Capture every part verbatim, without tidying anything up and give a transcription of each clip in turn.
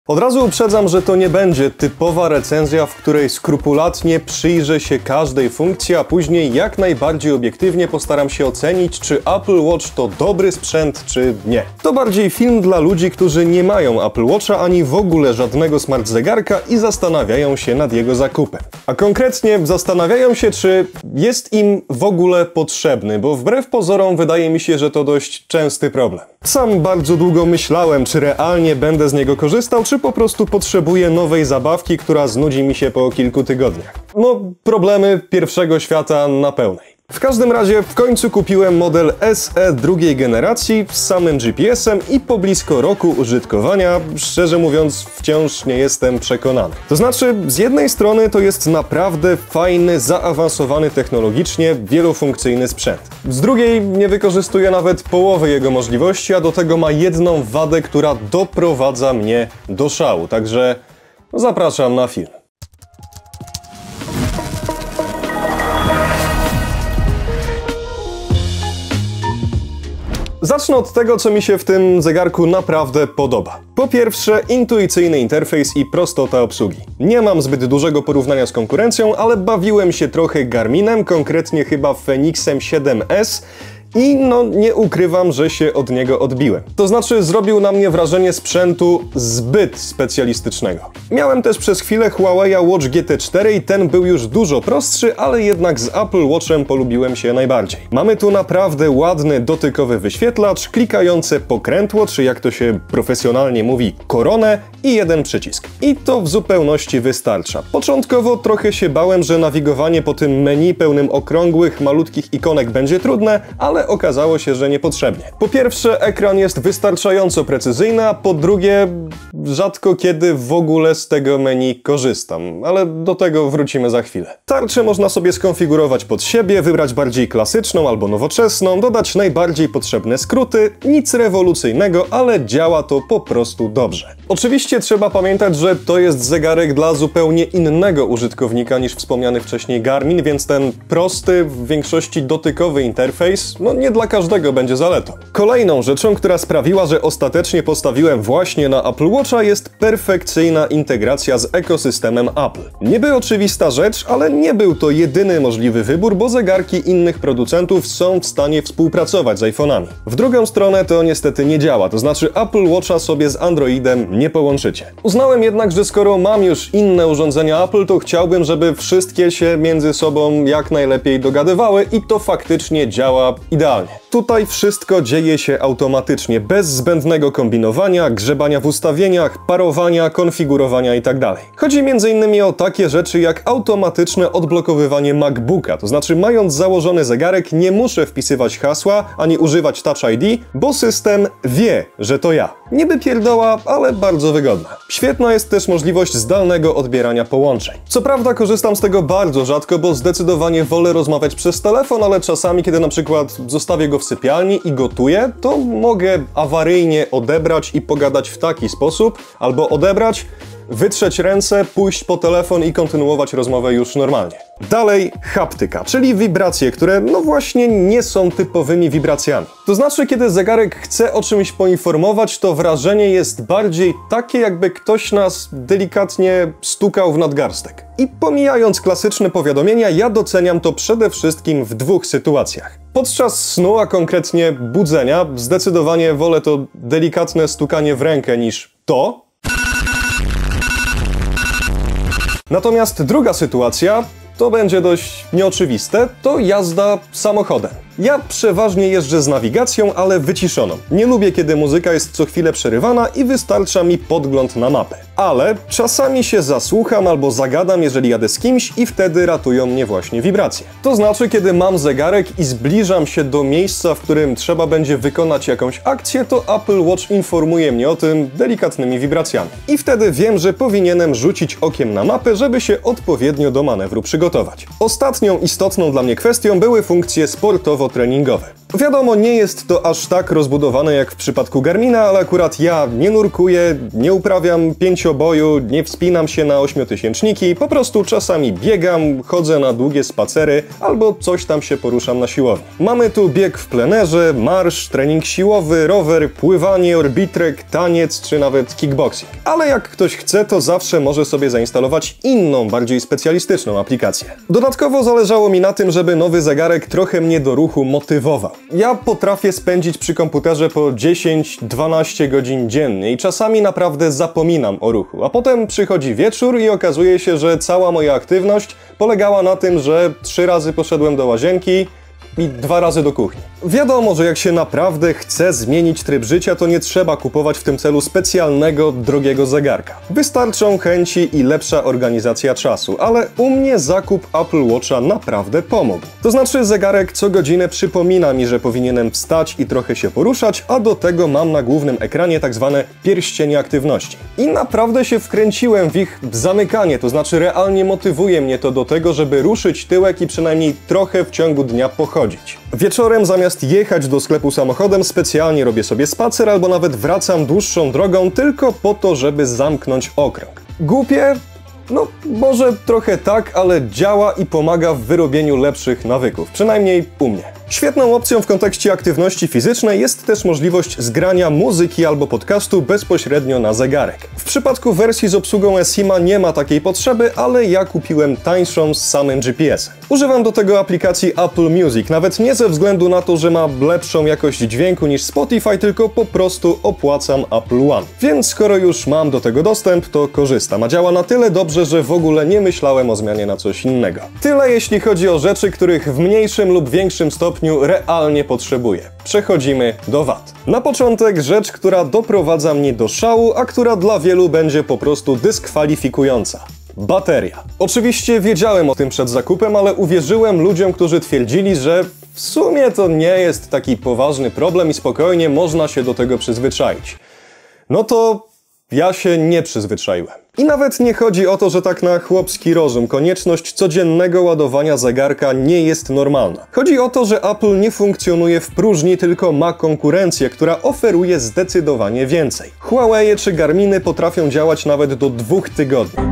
Od razu uprzedzam, że to nie będzie typowa recenzja, w której skrupulatnie przyjrzę się każdej funkcji, a później jak najbardziej obiektywnie postaram się ocenić, czy Apple Watch to dobry sprzęt, czy nie. To bardziej film dla ludzi, którzy nie mają Apple Watcha ani w ogóle żadnego smart zegarka i zastanawiają się nad jego zakupem. A konkretnie zastanawiają się, czy jest im w ogóle potrzebny, bo wbrew pozorom wydaje mi się, że to dość częsty problem. Sam bardzo długo myślałem, czy realnie będę z niego korzystał, czy po prostu potrzebuję nowej zabawki, która znudzi mi się po kilku tygodniach. No, problemy pierwszego świata na pełnej. W każdym razie w końcu kupiłem model S E drugiej generacji z samym G P S em i po blisko roku użytkowania, szczerze mówiąc, wciąż nie jestem przekonany. To znaczy, z jednej strony to jest naprawdę fajny, zaawansowany technologicznie, wielofunkcyjny sprzęt. Z drugiej nie wykorzystuje nawet połowy jego możliwości, a do tego ma jedną wadę, która doprowadza mnie do szału, także zapraszam na film. Zacznę od tego, co mi się w tym zegarku naprawdę podoba. Po pierwsze, intuicyjny interfejs i prostota obsługi. Nie mam zbyt dużego porównania z konkurencją, ale bawiłem się trochę Garminem, konkretnie chyba Fenixem siedem S, i no nie ukrywam, że się od niego odbiłem. To znaczy zrobił na mnie wrażenie sprzętu zbyt specjalistycznego. Miałem też przez chwilę Huawei Watch G T cztery i ten był już dużo prostszy, ale jednak z Apple Watchem polubiłem się najbardziej. Mamy tu naprawdę ładny dotykowy wyświetlacz, klikające pokrętło, czy jak to się profesjonalnie mówi, koronę i jeden przycisk. I to w zupełności wystarcza. Początkowo trochę się bałem, że nawigowanie po tym menu pełnym okrągłych, malutkich ikonek będzie trudne, ale okazało się, że niepotrzebnie. Po pierwsze, ekran jest wystarczająco precyzyjny, a po drugie, rzadko kiedy w ogóle z tego menu korzystam, ale do tego wrócimy za chwilę. Tarczę można sobie skonfigurować pod siebie, wybrać bardziej klasyczną albo nowoczesną, dodać najbardziej potrzebne skróty, nic rewolucyjnego, ale działa to po prostu dobrze. Oczywiście trzeba pamiętać, że to jest zegarek dla zupełnie innego użytkownika niż wspomniany wcześniej Garmin, więc ten prosty, w większości dotykowy interfejs, no nie dla każdego będzie zaletą. Kolejną rzeczą, która sprawiła, że ostatecznie postawiłem właśnie na Apple Watcha, jest perfekcyjna integracja z ekosystemem Apple. Niby oczywista rzecz, ale nie był to jedyny możliwy wybór, bo zegarki innych producentów są w stanie współpracować z iPhone'ami. W drugą stronę to niestety nie działa, to znaczy Apple Watcha sobie z Androidem nie połączycie. Uznałem jednak, że skoro mam już inne urządzenia Apple, to chciałbym, żeby wszystkie się między sobą jak najlepiej dogadywały i to faktycznie działa idealnie. Tutaj wszystko dzieje się automatycznie, bez zbędnego kombinowania, grzebania w ustawieniach, parowania, konfigurowania itd. Chodzi między innymi o takie rzeczy jak automatyczne odblokowywanie MacBooka, to znaczy mając założony zegarek nie muszę wpisywać hasła ani używać Touch I D, bo system wie, że to ja. Niby pierdoła, ale bardzo wygodna. Świetna jest też możliwość zdalnego odbierania połączeń. Co prawda korzystam z tego bardzo rzadko, bo zdecydowanie wolę rozmawiać przez telefon, ale czasami, kiedy na przykład zostawię go w sypialni i gotuję, to mogę awaryjnie odebrać i pogadać w taki sposób, albo odebrać, wytrzeć ręce, pójść po telefon i kontynuować rozmowę już normalnie. Dalej haptyka, czyli wibracje, które no właśnie nie są typowymi wibracjami. To znaczy, kiedy zegarek chce o czymś poinformować, to wrażenie jest bardziej takie, jakby ktoś nas delikatnie stukał w nadgarstek. I pomijając klasyczne powiadomienia, ja doceniam to przede wszystkim w dwóch sytuacjach. Podczas snu, a konkretnie budzenia, zdecydowanie wolę to delikatne stukanie w rękę niż to. Natomiast druga sytuacja, to będzie dość nieoczywiste, to jazda samochodem. Ja przeważnie jeżdżę z nawigacją, ale wyciszoną. Nie lubię, kiedy muzyka jest co chwilę przerywana i wystarcza mi podgląd na mapę. Ale czasami się zasłucham albo zagadam, jeżeli jadę z kimś i wtedy ratują mnie właśnie wibracje. To znaczy, kiedy mam zegarek i zbliżam się do miejsca, w którym trzeba będzie wykonać jakąś akcję, to Apple Watch informuje mnie o tym delikatnymi wibracjami. I wtedy wiem, że powinienem rzucić okiem na mapę, żeby się odpowiednio do manewru przygotować. Ostatnią istotną dla mnie kwestią były funkcje sportowo-treningowe. Wiadomo, nie jest to aż tak rozbudowane jak w przypadku Garmina, ale akurat ja nie nurkuję, nie uprawiam pięcioboju, nie wspinam się na ośmiotysięczniki, po prostu czasami biegam, chodzę na długie spacery albo coś tam się poruszam na siłowni. Mamy tu bieg w plenerze, marsz, trening siłowy, rower, pływanie, orbitrek, taniec czy nawet kickboxing. Ale jak ktoś chce, to zawsze może sobie zainstalować inną, bardziej specjalistyczną aplikację. Dodatkowo zależało mi na tym, żeby nowy zegarek trochę mnie do ruchu motywował. Ja potrafię spędzić przy komputerze po dziesięć dwanaście godzin dziennie i czasami naprawdę zapominam o ruchu, a potem przychodzi wieczór i okazuje się, że cała moja aktywność polegała na tym, że trzy razy poszedłem do łazienki i dwa razy do kuchni. Wiadomo, że jak się naprawdę chce zmienić tryb życia, to nie trzeba kupować w tym celu specjalnego, drogiego zegarka. Wystarczą chęci i lepsza organizacja czasu, ale u mnie zakup Apple Watcha naprawdę pomógł. To znaczy zegarek co godzinę przypomina mi, że powinienem wstać i trochę się poruszać, a do tego mam na głównym ekranie tak zwane pierścienie aktywności. I naprawdę się wkręciłem w ich zamykanie, to znaczy realnie motywuje mnie to do tego, żeby ruszyć tyłek i przynajmniej trochę w ciągu dnia pochodzić. Wieczorem zamiast jechać do sklepu samochodem specjalnie robię sobie spacer albo nawet wracam dłuższą drogą tylko po to, żeby zamknąć okrąg. Głupie? No, może trochę tak, ale działa i pomaga w wyrobieniu lepszych nawyków, przynajmniej u mnie. Świetną opcją w kontekście aktywności fizycznej jest też możliwość zgrania muzyki albo podcastu bezpośrednio na zegarek. W przypadku wersji z obsługą eSIM-a nie ma takiej potrzeby, ale ja kupiłem tańszą z samym G P S-em. Używam do tego aplikacji Apple Music, nawet nie ze względu na to, że ma lepszą jakość dźwięku niż Spotify, tylko po prostu opłacam Apple One. Więc skoro już mam do tego dostęp, to korzystam, a działa na tyle dobrze, że w ogóle nie myślałem o zmianie na coś innego. Tyle jeśli chodzi o rzeczy, których w mniejszym lub większym stopniu realnie potrzebuję. Przechodzimy do wad. Na początek rzecz, która doprowadza mnie do szału, a która dla wielu będzie po prostu dyskwalifikująca. Bateria. Oczywiście wiedziałem o tym przed zakupem, ale uwierzyłem ludziom, którzy twierdzili, że w sumie to nie jest taki poważny problem i spokojnie można się do tego przyzwyczaić. No to ja się nie przyzwyczaiłem. I nawet nie chodzi o to, że tak na chłopski rozum konieczność codziennego ładowania zegarka nie jest normalna. Chodzi o to, że Apple nie funkcjonuje w próżni, tylko ma konkurencję, która oferuje zdecydowanie więcej. Huawei czy Garminy potrafią działać nawet do dwóch tygodni.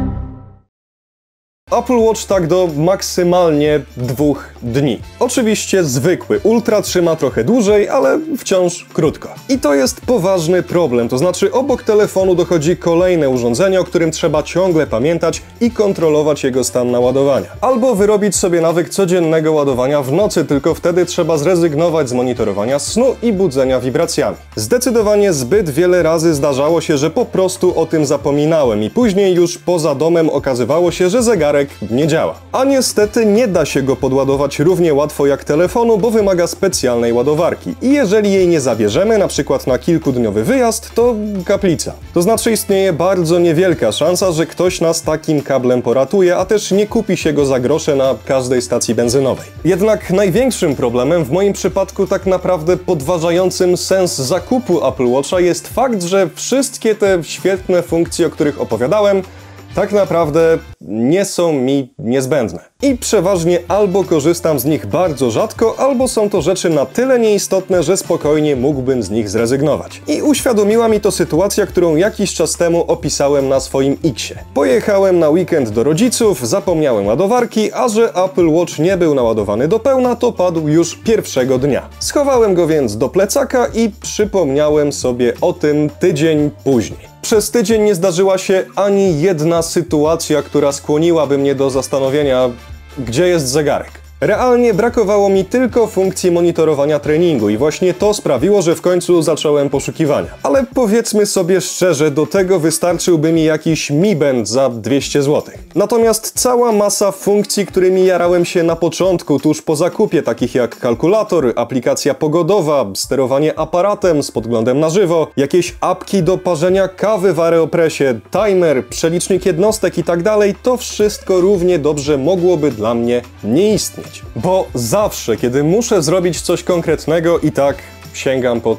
Apple Watch tak do maksymalnie dwóch dni. Oczywiście zwykły Ultra trzyma trochę dłużej, ale wciąż krótko. I to jest poważny problem, to znaczy obok telefonu dochodzi kolejne urządzenie, o którym trzeba ciągle pamiętać i kontrolować jego stan naładowania. Albo wyrobić sobie nawyk codziennego ładowania w nocy, tylko wtedy trzeba zrezygnować z monitorowania snu i budzenia wibracjami. Zdecydowanie zbyt wiele razy zdarzało się, że po prostu o tym zapominałem i później już poza domem okazywało się, że zegarek nie działa. A niestety nie da się go podładować równie łatwo jak telefonu, bo wymaga specjalnej ładowarki. I jeżeli jej nie zabierzemy, na przykład na kilkudniowy wyjazd, to kaplica. To znaczy istnieje bardzo niewielka szansa, że ktoś nas takim kablem poratuje, a też nie kupi się go za grosze na każdej stacji benzynowej. Jednak największym problemem w moim przypadku, tak naprawdę podważającym sens zakupu Apple Watcha, jest fakt, że wszystkie te świetne funkcje, o których opowiadałem, tak naprawdę nie są mi niezbędne. I przeważnie albo korzystam z nich bardzo rzadko, albo są to rzeczy na tyle nieistotne, że spokojnie mógłbym z nich zrezygnować. I uświadomiła mi to sytuacja, którą jakiś czas temu opisałem na swoim X-ie. Pojechałem na weekend do rodziców, zapomniałem ładowarki, a że Apple Watch nie był naładowany do pełna, to padł już pierwszego dnia. Schowałem go więc do plecaka i przypomniałem sobie o tym tydzień później. Przez tydzień nie zdarzyła się ani jedna sytuacja, która skłoniłaby mnie do zastanowienia, gdzie jest zegarek. Realnie brakowało mi tylko funkcji monitorowania treningu i właśnie to sprawiło, że w końcu zacząłem poszukiwania. Ale powiedzmy sobie szczerze, do tego wystarczyłby mi jakiś Mi Band za dwieście złotych. Natomiast cała masa funkcji, którymi jarałem się na początku, tuż po zakupie, takich jak kalkulator, aplikacja pogodowa, sterowanie aparatem z podglądem na żywo, jakieś apki do parzenia kawy w Aeropressie, timer, przelicznik jednostek i tak dalej, to wszystko równie dobrze mogłoby dla mnie nie istnieć. Bo zawsze, kiedy muszę zrobić coś konkretnego, i tak sięgam po telefon.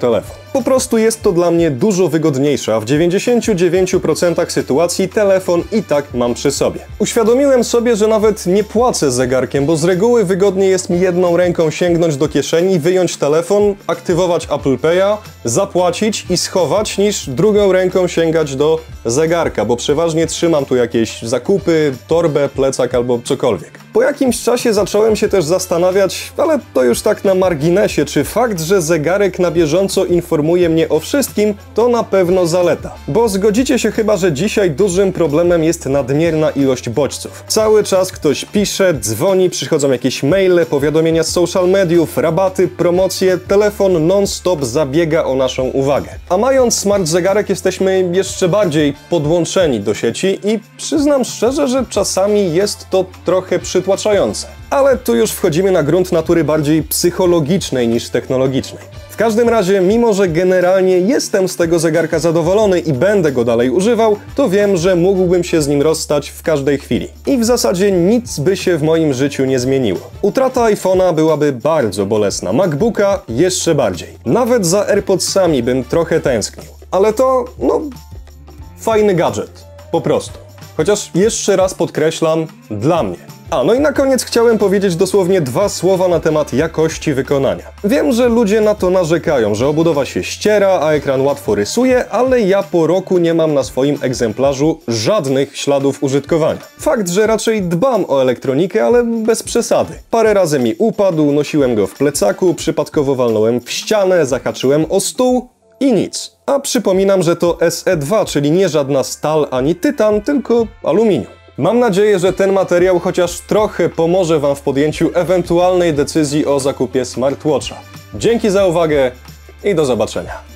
Po prostu jest to dla mnie dużo wygodniejsze, a w dziewięćdziesięciu dziewięciu procentach sytuacji telefon i tak mam przy sobie. Uświadomiłem sobie, że nawet nie płacę zegarkiem, bo z reguły wygodniej jest mi jedną ręką sięgnąć do kieszeni, wyjąć telefon, aktywować Apple Pay'a, zapłacić i schować, niż drugą ręką sięgać do zegarka, bo przeważnie trzymam tu jakieś zakupy, torbę, plecak albo cokolwiek. Po jakimś czasie zacząłem się też zastanawiać, ale to już tak na marginesie, czy fakt, że zegarek na bieżąco informuje mnie o wszystkim, to na pewno zaleta. Bo zgodzicie się chyba, że dzisiaj dużym problemem jest nadmierna ilość bodźców. Cały czas ktoś pisze, dzwoni, przychodzą jakieś maile, powiadomienia z social mediów, rabaty, promocje, telefon non-stop zabiega o naszą uwagę. A mając smart zegarek jesteśmy jeszcze bardziej podłączeni do sieci i przyznam szczerze, że czasami jest to trochę przytłaczające. Ale tu już wchodzimy na grunt natury bardziej psychologicznej niż technologicznej. W każdym razie, mimo że generalnie jestem z tego zegarka zadowolony i będę go dalej używał, to wiem, że mógłbym się z nim rozstać w każdej chwili. I w zasadzie nic by się w moim życiu nie zmieniło. Utrata iPhone'a byłaby bardzo bolesna, MacBooka jeszcze bardziej. Nawet za AirPodsami bym trochę tęsknił. Ale to, no, fajny gadżet. Po prostu. Chociaż jeszcze raz podkreślam, dla mnie. A, no i na koniec chciałem powiedzieć dosłownie dwa słowa na temat jakości wykonania. Wiem, że ludzie na to narzekają, że obudowa się ściera, a ekran łatwo rysuje, ale ja po roku nie mam na swoim egzemplarzu żadnych śladów użytkowania. Fakt, że raczej dbam o elektronikę, ale bez przesady. Parę razy mi upadł, nosiłem go w plecaku, przypadkowo walnąłem w ścianę, zahaczyłem o stół i nic. A przypominam, że to S E dwa, czyli nie żadna stal ani tytan, tylko aluminium. Mam nadzieję, że ten materiał chociaż trochę pomoże Wam w podjęciu ewentualnej decyzji o zakupie smartwatcha. Dzięki za uwagę i do zobaczenia.